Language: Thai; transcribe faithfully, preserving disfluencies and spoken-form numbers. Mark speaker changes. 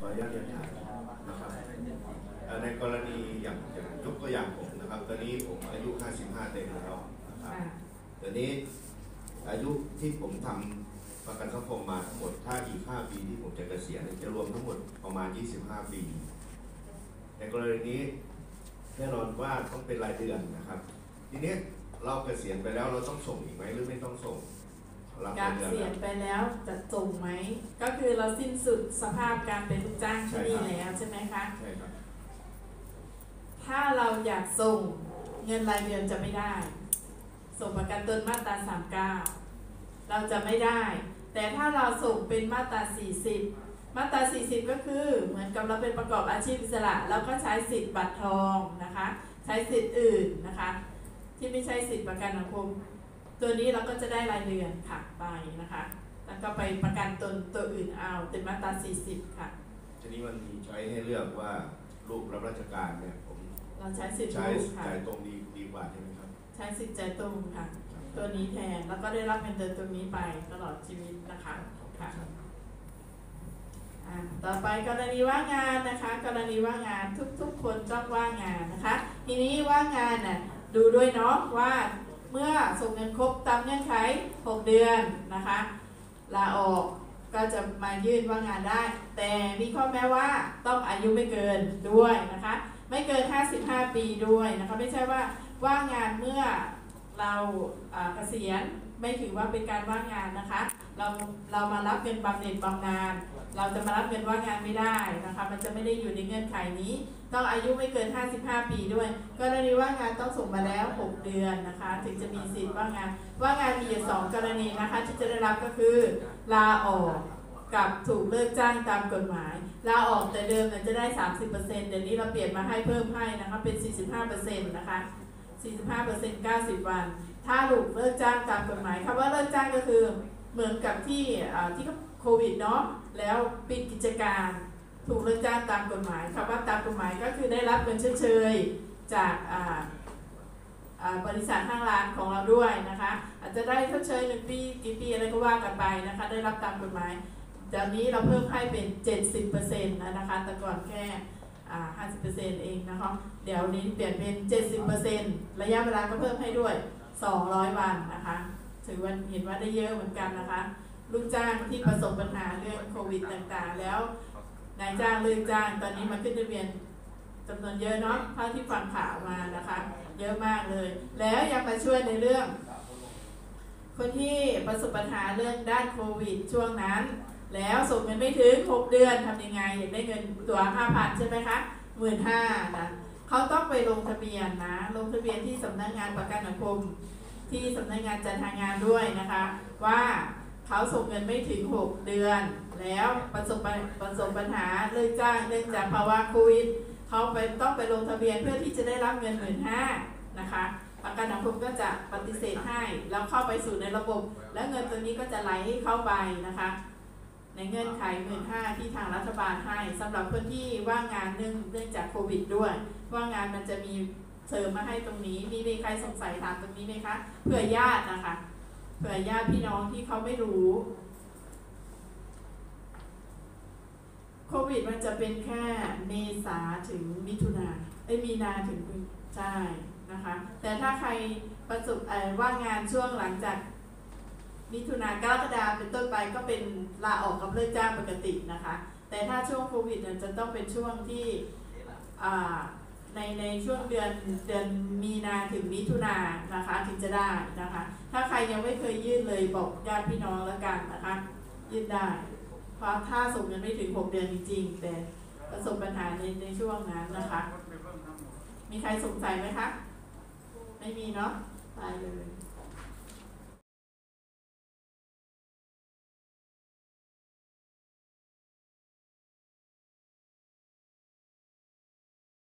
Speaker 1: ออนุญาตเรียนถามนะครับในกรณีอย่างยกตัวอย่างผมนะครับตอนนี้ผมอายุห้าสิบห้าเต็มแล้วนะครับตอนนี้อายุที่ผมทำประกันสังคมมาทั้งหมดถ้าอีกห้าปีที่ผมจะเกษียณจะรวมทั้งหมดประมาณยี่สิบห้าปีในกรณีนี้แน่นอนว่าต้องเป็นรายเดือนนะครับทีนี้เราเกษียณไปแล้วเราต้องส่งอีกไหมหรือไม่ต้องส่ง
Speaker 2: การเกษียณไปแล้วจะส่งไหมก็คือเราสิ้นสุดสภาพการเป็นลูกจ้างที่นี่แล้วใช่ไหมคะ
Speaker 1: ใช่ครับ
Speaker 2: ถ้าเราอยากส่งเงินรายเดือนจะไม่ได้ส่งประกันตนมาตราสามสิบเก้าเราจะไม่ได้แต่ถ้าเราส่งเป็นมาตราสี่สิบมาตราสี่สิบก็คือเหมือนกับเราเป็นประกอบอาชีพอิสระแล้วก็ใช้สิทธิ์บัตรทองนะคะใช้สิทธิ์อื่นนะคะที่ไม่ใช่สิทธิ์ประกันสังคมตัวนี้เราก็จะได้รายเดือนค่ะไปนะคะแล้วก็ไปประกันตนตัวอื่นเอาเป็นมาตราสี่สิบค่ะ
Speaker 1: ทีนี้มันมีช้อยให้เลือกว่าลูกรับราชการเนี่ยผม
Speaker 2: เราใช้สิทธิ์
Speaker 1: ใช้
Speaker 2: ลูกค่ะ
Speaker 1: จ่ายตรงดีดีกว่าใช่ไหมครับ
Speaker 2: ใช้สิทธิ์จ่ายตรงค่ะตัวนี้แทนแล้วก็ได้รับเงินเดือนตัวนี้ไปตลอดชีวิตนะคะค่ะต่อไปกรณีว่างงานนะคะกรณีว่างงานทุกๆคนต้องว่างงานนะคะทีนี้ว่างงานน่ะดูด้วยเนาะว่าเมื่อส่งเงินครบตามเงื่อนไขหกเดือนนะคะลาออกก็จะมายื่นว่างงานได้แต่มีข้อแม้ว่าต้องอายุไม่เกินด้วยนะคะไม่เกินห้าสิบห้าปีด้วยนะคะไม่ใช่ว่าว่างงานเมื่อเราเกษียณไม่ถือว่าเป็นการว่างงานนะคะเราเรามารับเงินบำเหน็จบำนาญเราจะมารับเงินว่างงานไม่ได้นะคะมันจะไม่ได้อยู่ในเงื่อนไขนี้ต้องอายุไม่เกินห้าสิบห้าปีด้วยกรณีว่างงานต้องส่งมาแล้วหกเดือนนะคะถึงจะมีสิทธิ์ว่างงานว่างงานมีอยู่สองกรณีนะคะที่จะได้รับก็คือลาออกกับถูกเลิกจ้างตามกฎหมายลาออกแต่เดิมเนี่ยจะได้ สามสิบเปอร์เซ็นต์ เดี๋ยวนี้เราเปลี่ยนมาให้เพิ่มให้นะคะเป็น สี่สิบห้าเปอร์เซ็นต์ นะคะ สี่สิบห้าเปอร์เซ็นต์ เก้าสิบ วันถ้าถูกเลิกจ้างตามกฎหมายคำว่าเลิกจ้างก็คือเหมือนกับที่ที่โควิดเนาะแล้วปิดกิจการถูกเลิกจ้างตามกฎหมายคำว่าตามกฎหมายก็คือได้รับเงินชดเชยจากบริษัทห้างร้านของเราด้วยนะคะอาจจะได้ชดเชยหนึ่งปีกี่ปีอะไรก็ว่ากันไปนะคะได้รับตามกฎหมายเดี๋ยวนี้เราเพิ่มให้เป็น เจ็ดสิบเปอร์เซ็นต์ นะคะแต่ก่อนแค่ห้าสิบเปอร์เซ็นต์ เองนะคะเดี๋ยวนี้เปลี่ยนเป็น เจ็ดสิบเปอร์เซ็นต์ ระยะเวลาก็เพิ่มให้ด้วยสองร้อยวันนะคะถือว่าเห็นว่าได้เยอะเหมือนกันนะคะลูกจ้างที่ประสบปัญหาเรื่องโควิดต่างๆแล้วนายจ้างเลิกจ้างตอนนี้มาขึ้นทะเบียนจำนวนเยอะเนาะเท่าที่ฟังข่าวมานะคะเยอะมากเลยแล้วยังมาช่วยในเรื่องคนที่ประสบปัญหาเรื่องด้านโควิดช่วงนั้นแล้วส่งเงินไม่ถึงหกเดือนทำยังไงอยากได้เงินตัว ห้าพัน ใช่ไหมคะ หนึ่งหมื่นห้าพัน นะเขาต้องไปลงทะเบียนนะลงทะเบียนที่สำนักงานประกันสังคมที่สำนักงานจัดหางานด้วยนะคะว่าเขาส่งเงินไม่ถึงหกเดือนแล้วประสบประสบปัญหาเลิกจ้างเนื่องจากภาวะโควิดเขาไปต้องไปลงทะเบียนเพื่อที่จะได้รับเงิน หนึ่งหมื่นห้าพัน นะคะประกันสังคมก็จะปฏิเสธให้แล้วเข้าไปสู่ในระบบแล้วเงินตัวนี้ก็จะไหลเข้าไปนะคะในเงื่อนไข หนึ่งหมื่นห้าพัน ที่ทางรัฐบาลให้สำหรับคนที่ว่างงานเนื่องเนื่องจากโควิดด้วยว่างงานมันจะมีเสริมมาให้ตรงนี้มีมีใครสงสัยถามตรงนี้ไหมคะเผื่อญาตินะคะเผื่อญาติพี่น้องที่เขาไม่รู้โควิดมันจะเป็นแค่เมษาถึงมิถุนาไอ้มีนาถึงใช่นะคะแต่ถ้าใครประสบว่างงานช่วงหลังจากมิถุนากรกฎาเป็นต้นไปก็เป็นลาออกกับเลิกจ้างปกตินะคะแต่ถ้าช่วงโควิดเนี่ยจะต้องเป็นช่วงที่ในในช่วงเดือนเดือนมีนาถึงมิถุนานะคะถึงจะได้นะคะถ้าใครยังไม่เคยยื่นเลยบอกญาติพี่น้องแล้วกันนะคะยื่นได้เพราะถ้าส่งเงินไม่ถึงหกเดือนจริงๆแต่ประสบปัญหาในในช่วงนั้นนะคะมีใครสงสัยไหมคะไม่มีเนาะไปเลย